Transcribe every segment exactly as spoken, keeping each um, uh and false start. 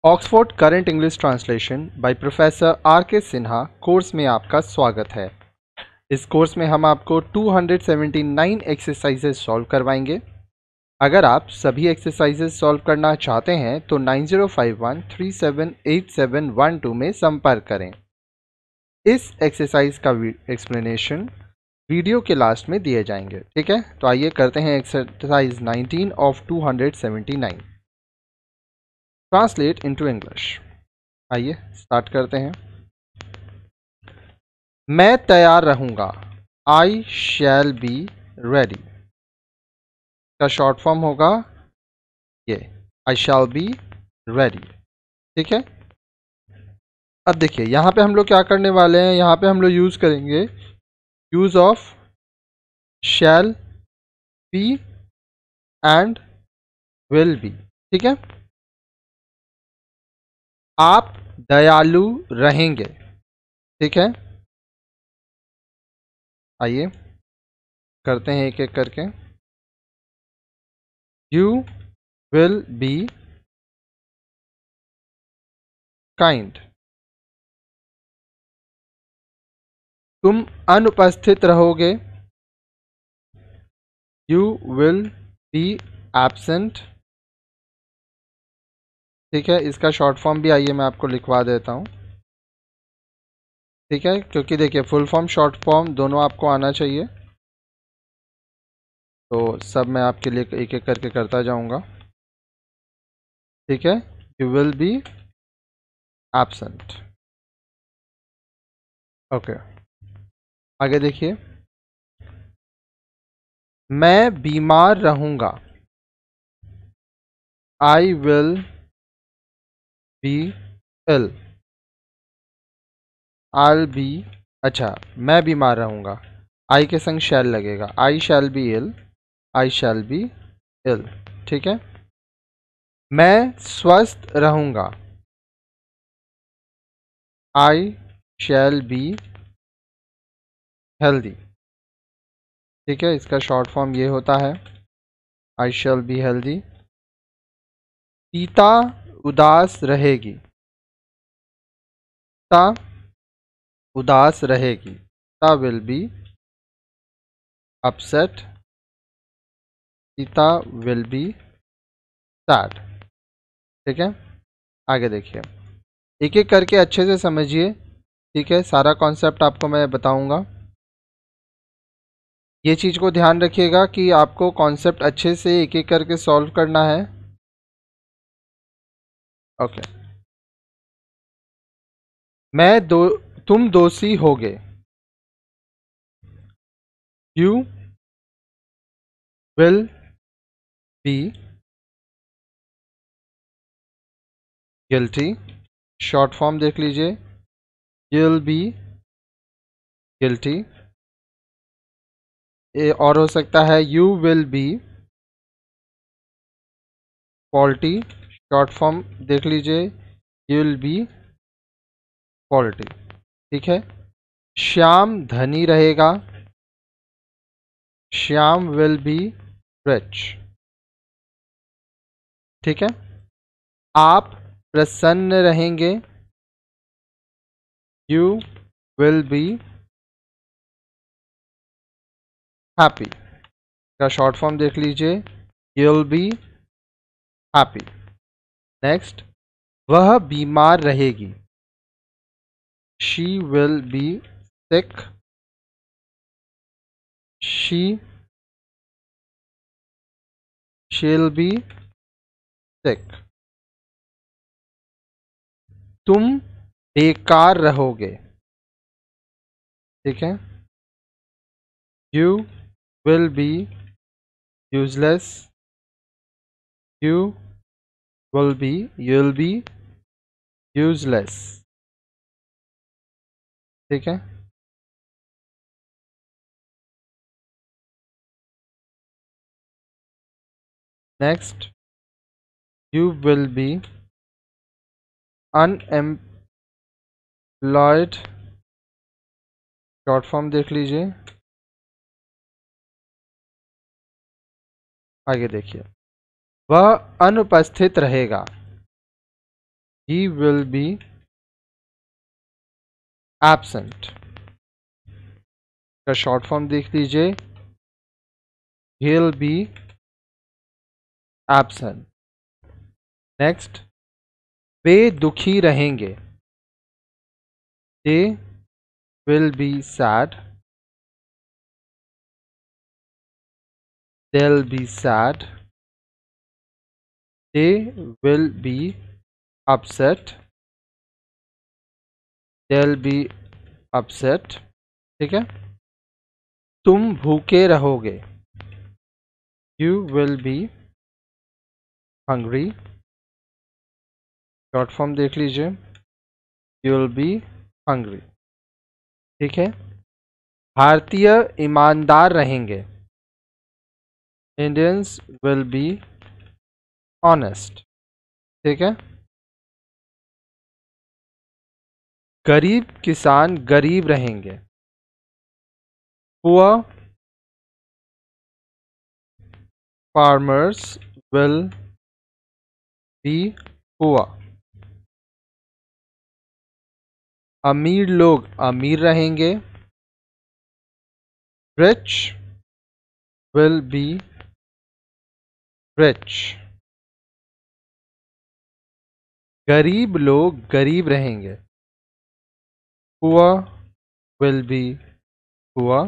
Oxford current English translation by professor R K Sinha course में आपका स्वागत है। इस कोर्स में हम आपको दो सौ उन्यासी एक्सरसाइजेस सॉल्व करवाएंगे। अगर आप सभी एक्सरसाइजेस सॉल्व करना चाहते हैं तो nine zero five one three seven eight seven one two में संपर्क करें। इस एक्सरसाइज का एक्सप्लेनेशन वीडियो के लास्ट में दिए जाएंगे। ठीक है, तो आइए करते हैं exercise nineteen of two hundred seventy nine. Translate into English. आइए स्टार्ट करते हैं। मैं तैयार रहूंगा, आई शैल बी रेडी। का शॉर्ट फॉर्म होगा ये, आई शैल बी रेडी। ठीक है, अब देखिए यहां पे हम लोग क्या करने वाले हैं। यहां पे हम लोग यूज करेंगे use of shall be and will be. ठीक है, आप दयालु रहेंगे। ठीक है, आइए करते हैं एक एक करके। You will be kind. तुम अनुपस्थित रहोगे, यू विल बी एब्सेंट। ठीक है, इसका शॉर्ट फॉर्म भी आइए मैं आपको लिखवा देता हूँ। ठीक है, क्योंकि देखिए फुल फॉर्म शॉर्ट फॉर्म दोनों आपको आना चाहिए, तो सब मैं आपके लिए एक एक करके करता जाऊंगा। ठीक है, you will be absent. Okay, आगे देखिए। मैं बीमार रहूंगा, I will be ill. I be, अच्छा मैं बीमार रहूंगा, आई के संग शैल लगेगा, आई शैल बी इल, आई शैल बी इल। ठीक है, मैं स्वस्थ रहूंगा, आई शैल बी हेल्दी। ठीक है, इसका शॉर्ट फॉर्म ये होता है, I shall be healthy. Sita उदास रहेगी, सीता उदास रहेगी, Sita will be upset, Sita will be sad. ठीक है, आगे देखिए, एक एक करके अच्छे से समझिए। ठीक है, सारा कॉन्सेप्ट आपको मैं बताऊंगा। ये चीज़ को ध्यान रखिएगा कि आपको कॉन्सेप्ट अच्छे से एक एक करके सॉल्व करना है। ओके, मैं दो तुम दोषी होगे, you will be guilty. Short form देख लीजिए, यू विल बी गिल्टी। और हो सकता है you will be faulty. Short form देख लीजिए, यू विल बी फॉल्टी। ठीक है, श्याम धनी रहेगा, श्याम विल बी रिच। ठीक है, आप प्रसन्न रहेंगे, यू विल बी हैप्पी। का शॉर्ट फॉर्म देख लीजिए, you will be happy. Next, वह बीमार रहेगी, she will be sick, she she'll be sick. तुम बेकार रहोगे। ठीक है, you will be useless, you will be you will be useless. ठीक है, next, you will be unemployed. Short form देख लीजिए। आगे देखिए, वह अनुपस्थित रहेगा, ही विल बी एब्सेंट का शॉर्ट फॉर्म देख लीजिए, he'll be absent. नेक्स्ट, वे दुखी रहेंगे, they will be sad, they'll be sad, they will be upset, they'll be upset. ठीक है, तुम भूखे रहोगे, you will be hungry. Short form देख लीजिए, you will be hungry. ठीक है, भारतीय ईमानदार रहेंगे, इंडियंस विल बी ऑनेस्ट. ठीक है, गरीब किसान गरीब रहेंगे, poor farmers will be poor. अमीर लोग अमीर रहेंगे, रिच विल बी रिच. गरीब लोग गरीब रहेंगे, पुअर विल बी पुअर.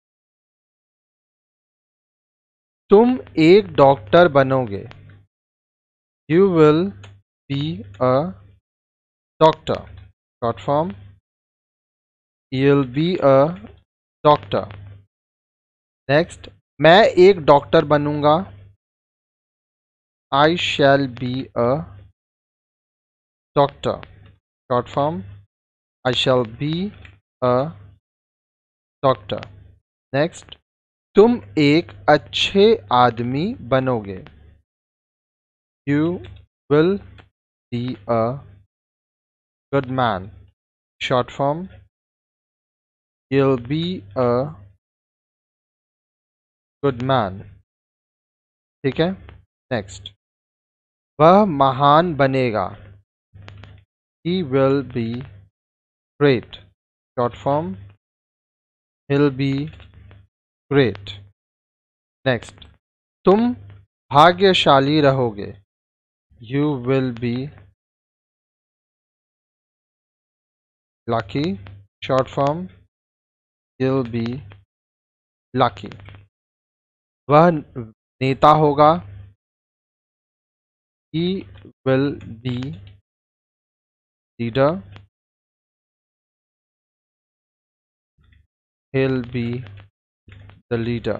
तुम एक डॉक्टर बनोगे, you will be a doctor. Short form, you'll be a doctor. Next, मैं एक डॉक्टर बनूंगा, I shall be a doctor. Short form, I shall be a doctor. Next, तुम एक अच्छे आदमी बनोगे, you will be a good man. Short form, you'll be a good man. ठीक है, नेक्स्ट, वह महान बनेगा, he will be great. Short form, he'll be great. Next, तुम भाग्यशाली रहोगे, you will be lucky. Short form, you'll be lucky. वह नेता होगा, he will be leader, he'll be the leader.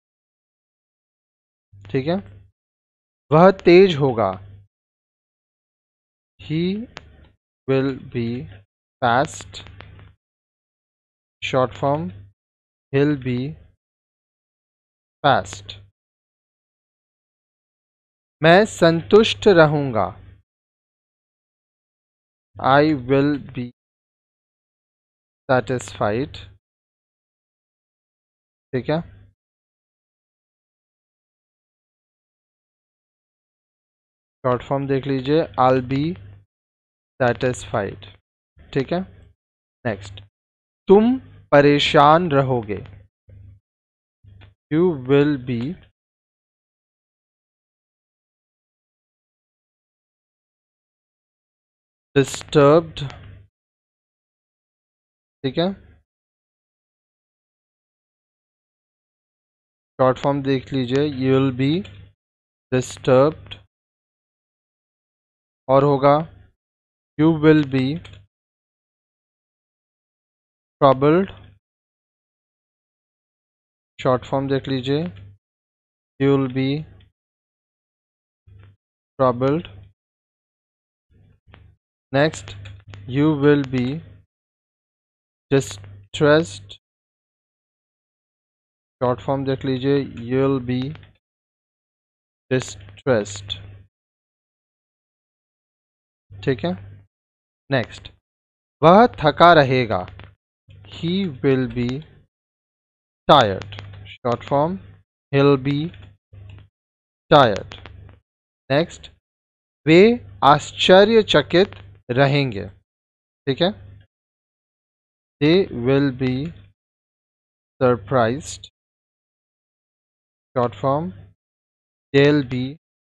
ठीक है, वह तेज होगा, he will be fast. Short form, he'll be fast. मैं संतुष्ट रहूंगा, I will be satisfied. ठीक है, शॉर्ट फॉर्म देख लीजिए, I'll be satisfied. ठीक है, नेक्स्ट, तुम परेशान रहोगे, you will be disturbed. ठीक है, शॉर्ट फॉर्म देख लीजिए, you will be disturbed. और होगा, you will be troubled. Short form देख लीजिए, you will be troubled. Next, you will be distressed. Short form देख लीजिए, you will be distressed. ठीक है, नेक्स्ट, वह थका रहेगा, he will be tired. Short form, he'll be tired. Next, वे आश्चर्यचकित रहेंगे। ठीक है, they will be surprised, short form they will be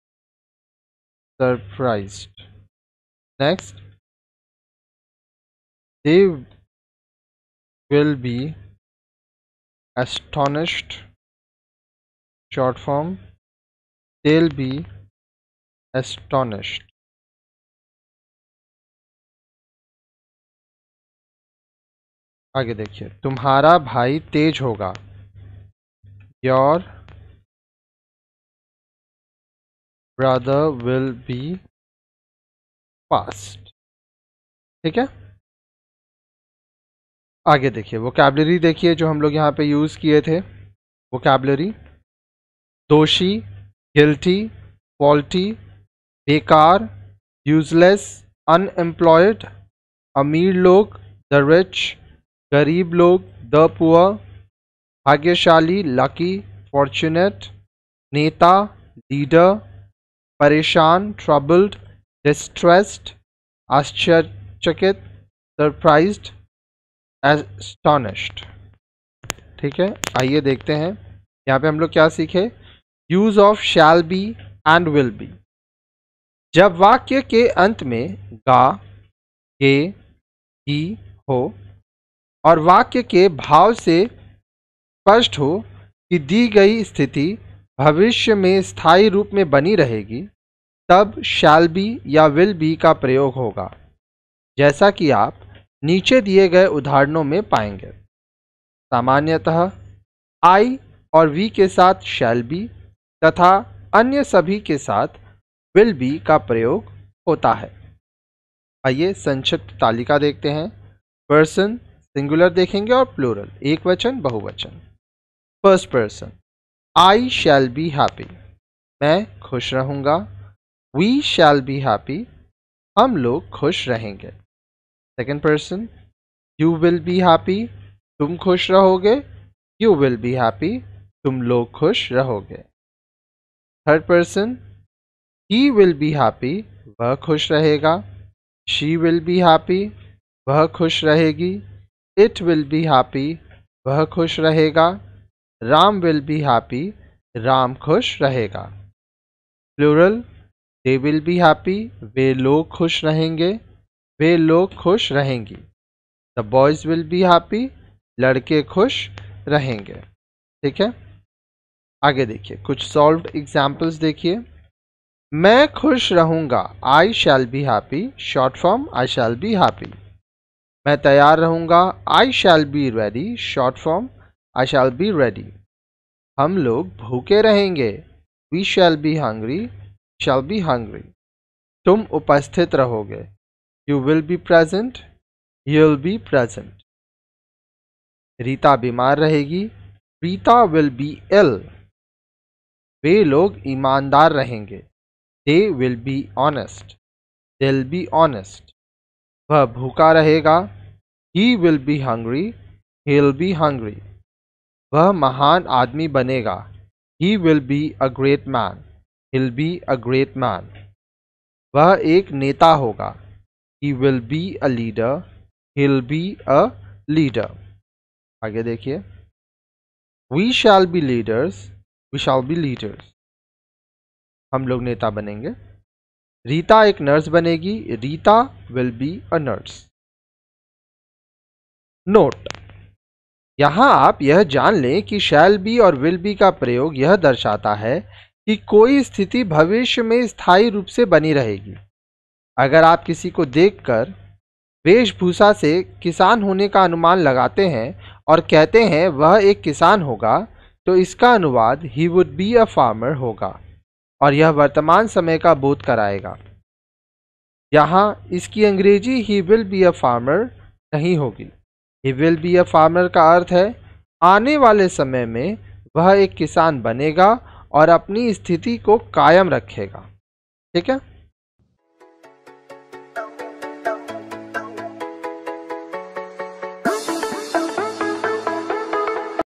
surprised. Next, they will be astonished, short form they'll be astonished। आगे देखिए, तुम्हारा भाई तेज होगा, your brother will be fast। ठीक है, आगे देखिए वोकैबुलरी देखिए जो हम लोग यहाँ पे यूज़ किए थे। वोकैबुलरी, दोषी, गिल्टी, फॉल्टी, बेकार, यूजलेस, अनएम्प्लॉयड, अमीर लोग, द रिच, गरीब लोग, द पुअर, भाग्यशाली, लकी, फॉर्चुनेट, नेता, लीडर, परेशान, ट्रबल्ड, डिस्ट्रेस्ड, आश्चर्यचकित, सरप्राइज्ड, एस्टॉनिश्ड। ठीक है, आइए देखते हैं यहाँ पे हम लोग क्या सीखे। Use of shall be and will be. जब वाक्य के अंत में गा, गे, ही हो और वाक्य के भाव से स्पष्ट हो कि दी गई स्थिति भविष्य में स्थायी रूप में बनी रहेगी, तब शैल बी या विल बी का प्रयोग होगा, जैसा कि आप नीचे दिए गए उदाहरणों में पाएंगे। सामान्यतः आई और वी के साथ शैल बी तथा अन्य सभी के साथ विल बी का प्रयोग होता है। आइए संक्षिप्त तालिका देखते हैं। पर्सन सिंगुलर देखेंगे और प्लूरल, एक वचन, बहुवचन। First person, I shall be happy, मैं खुश रहूँगा। वी शैल बी हैप्पी, हम लोग खुश रहेंगे। Second person, you will be happy, तुम खुश रहोगे। यू विल बी हैप्पी, तुम लोग खुश रहोगे। Third person, he will be happy, वह खुश रहेगा। शी विल बी हैप्पी, वह खुश रहेगी। इट विल बी हैप्पी, वह खुश रहेगा। Ram will be happy, Ram खुश रहेगा। Plural, they will be happy, वे लोग खुश रहेंगे। वे लोग खुश रहेंगी। The boys will be happy, लड़के खुश रहेंगे। ठीक है, आगे देखिए कुछ सॉल्व्ड एग्जाम्पल्स देखिए। मैं खुश रहूँगा, I shall be happy, short form I shall be happy. मैं तैयार रहूँगा, I shall be ready, short form I shall be ready. हम लोग भूखे रहेंगे, we shall be hungry, shall be hungry. तुम उपस्थित रहोगे, You will be present, you'll be present। Rita बीमार रहेगी, रीता will be ill। वे लोग ईमानदार रहेंगे, they will be honest, they'll be honest। वह भूखा रहेगा, he will be hungry, he'll be hungry। वह महान आदमी बनेगा, he will be a great man, he'll be a great man। वह एक नेता होगा, He will be a leader, he'll be a leader। आगे देखिए, We shall be leaders, we shall be leaders। हम लोग नेता बनेंगे। रीता एक नर्स बनेगी, Rita will be a nurse। Note, यहाँ आप यह जान लें कि shall be और will be का प्रयोग यह दर्शाता है कि कोई स्थिति भविष्य में स्थायी रूप से बनी रहेगी। अगर आप किसी को देखकर वेशभूषा से किसान होने का अनुमान लगाते हैं और कहते हैं वह एक किसान होगा, तो इसका अनुवाद he would be a farmer होगा और यह वर्तमान समय का बोध कराएगा। यहाँ इसकी अंग्रेजी he will be a farmer नहीं होगी। He will be a farmer का अर्थ है आने वाले समय में वह एक किसान बनेगा और अपनी स्थिति को कायम रखेगा। ठीक है।